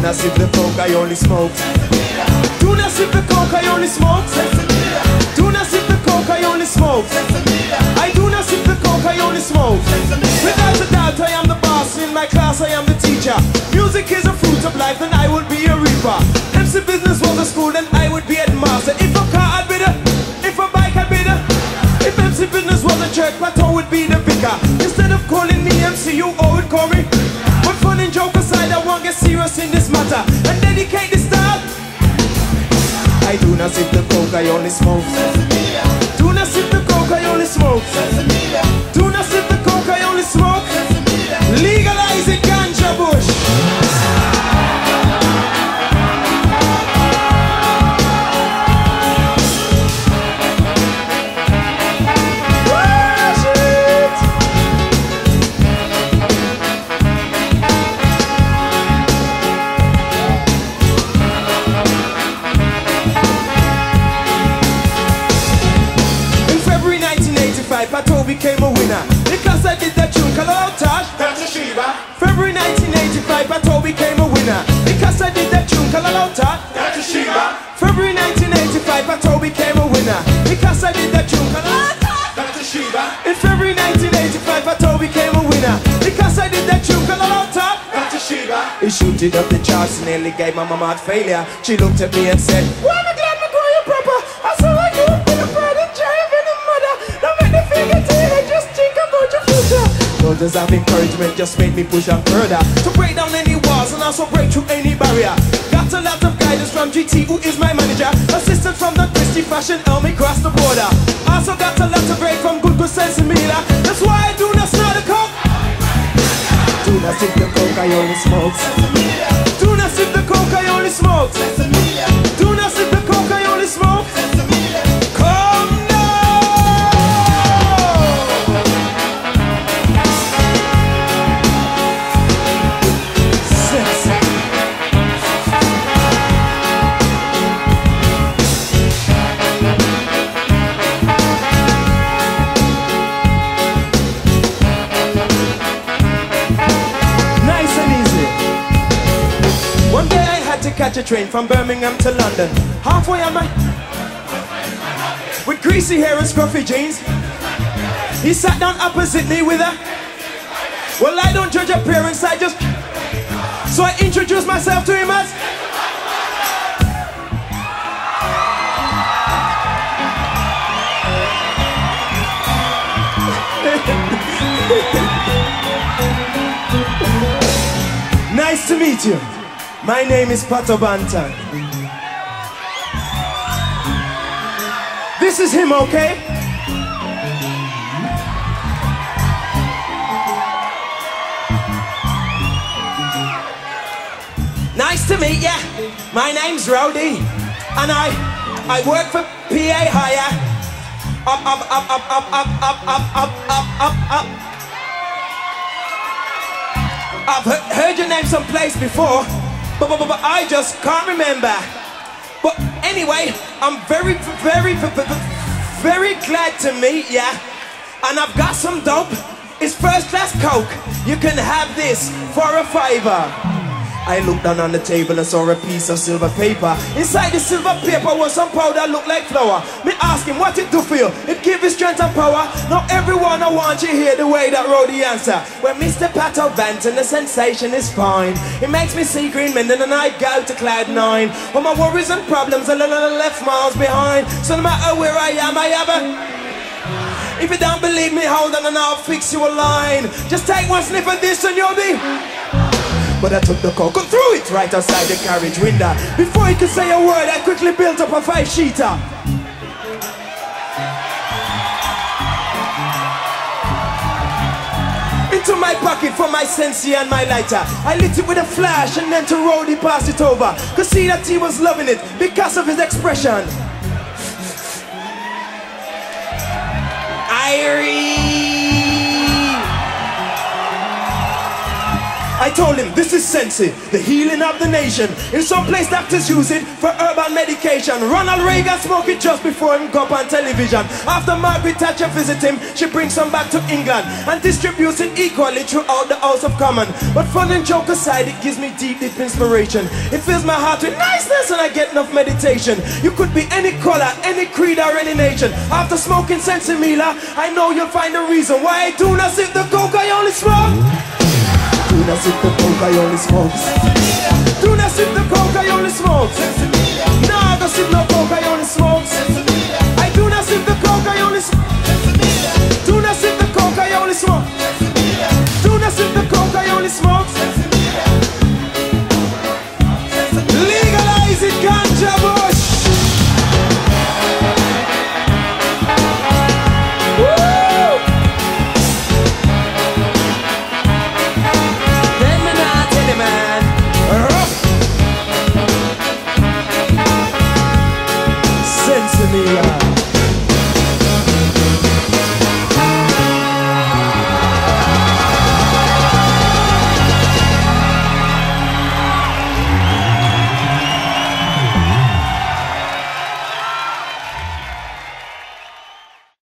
not sip the coke, I only smoke. Do not sip the coke, I only smoke. Do not sip the coke, I only smoke. I do not sip the coke, I only smoke. Without a doubt, I am the boss. In my class, I am the teacher. Music is a fruit of life, then I would be a reaper. MC business was a school, then I would be a master. If a car, I'd be the. If a bike, I'd be the. If MC business was a church, Plateau would be the vicar. Instead of calling me MC, you all would call me. But fun and joke aside, I won't get serious in this matter and dedicate this style. I do not sip the coke, I only smoke. Do not sip the coke, I only smoke. Do not sip the coke, I only smoke. Legalize it, ganja bush. Pato became a winner because I did that tune called Old Tosh. February 1985, Pato became a winner because I did that tune called Old Tosh. February 1985, Pato became a winner because I did that tune called Old Tosh. In February 1985, Pato became a winner because I did that tune called Old Tosh. He shooted up the charts and nearly gave my mama heart failure. She looked at me and said, "Well, I'm glad me call you proper. I saw like you with a brother, drive and a mother. Don't make the figure till I just think about your future." Words of encouragement just made me push on further to break down any walls and also break through any barrier. Got a lot of guidance from GT, who is my manager. Assistant from the Christy Fashion, help me cross the border. Also got a lot of break from Good Good Sense and Mila. That's why I do not snort the coke. Do not sip the coke, I only smoke. Do not sip the coke, I only smoke. Do not sip the coke, I only smoke. Come now. Sexy. Nice and easy. One day I had to catch a train from Birmingham to London. Halfway on my... with greasy hair and scruffy jeans. He sat down opposite me with a... well, I don't judge appearance, I just... so I introduced myself to him as... Nice to meet you. My name is Pato Banton. This is him, okay? Nice to meet ya. My name's Rowdy, and I work for PA Hire. Up, up, up, up, up, up, up, up, up, up, up. I've heard your name someplace before, but I just can't remember. But anyway, I'm very glad to meet ya. And I've got some dope. It's first class coke. You can have this for a $5. I looked down on the table and saw a piece of silver paper. Inside the silver paper was some powder looked like flour. Me ask him what it do for you. It give you strength and power. Now everyone I want you hear the way that Rowdy answer. Well, Mr. Pato Banton, the sensation is fine. It makes me see green men and then I go to cloud 9. But my worries and problems are left miles behind. So no matter where I am, I have a... if you don't believe me, hold on and I'll fix you a line. Just take one sniff of this and you'll be... But I took the coke and threw it right outside the carriage window. Before he could say a word, I quickly built up a 5-sheeter. Into my pocket for my Sensi and my lighter. I lit it with a flash and then to Rowdy passed it over. Could see that he was loving it because of his expression. Irene. I told him, this is Sensi, the healing of the nation. In some place doctors use it for herbal medication. Ronald Reagan smoked it just before him go up on television. After Margaret Thatcher visit him, she brings some back to England and distributes it equally throughout the House of Commons. But fun and joke aside, it gives me deep, deep inspiration. It fills my heart with niceness and I get enough meditation. You could be any color, any creed or any nation. After smoking Sensimilla, I know you'll find a reason why I do not sip the coke, I only smoke. Do not sip the coke, I only smoke. Do not sip the coke, I only smoke. No, I don't sip no coke, I only smoke. I do not sip the coke, I only smoke. Do not sip the coke, I only smoke. Do not sip the coke, I only smoke. Legalize it, ganja bush. Sensimilla.